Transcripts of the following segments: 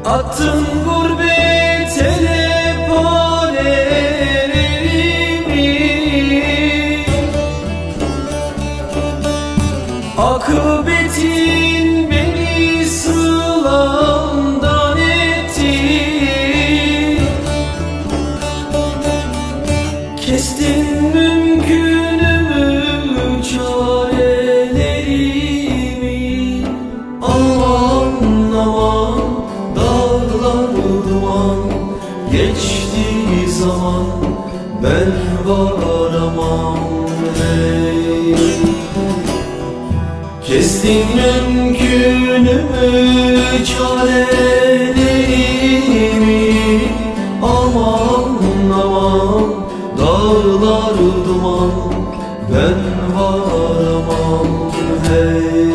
Attın gurbet ele parelerimi, akıbetin beni sılamdan etti. Kestin mümkünümü çarelerimi. Aman aman dağlar duman, geçti zaman ben varamam hey. Kestin mümkünümü çarelerimi. Aman aman dağlar duman, ben varamam hey.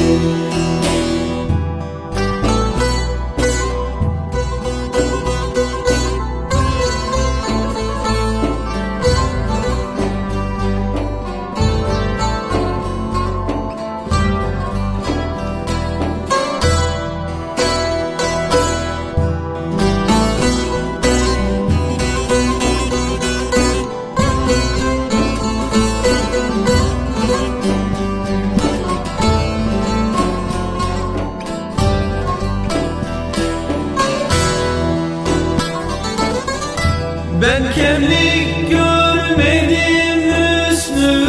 Ben kemlik görmedim hüsnü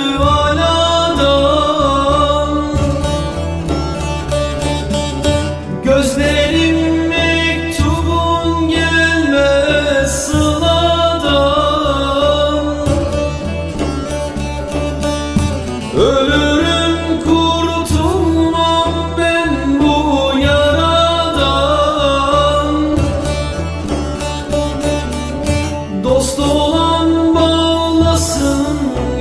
valadan, gözlerim mektubun gelmez sıladan. Ölürüm kurtulmam ben bu yaradan. Dost olan bağlasın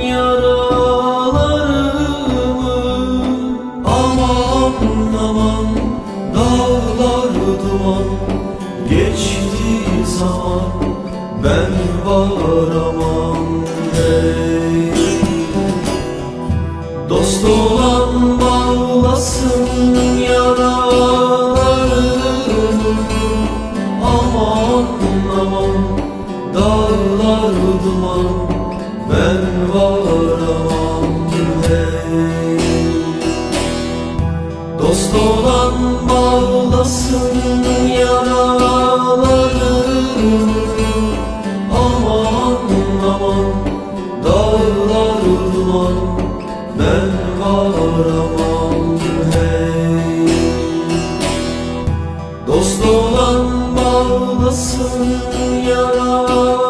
yaralarımı. Aman aman dağlar duman, geçti zaman ben varamam hey. Dost olan bağlasın yaralarımı. Aman aman dağlar duman, ben varamam hey. Dost olan bağlasın yaralarımı. Aman aman dağlar duman, ben varamam hey. Dost olan bağlasın yaralarımı.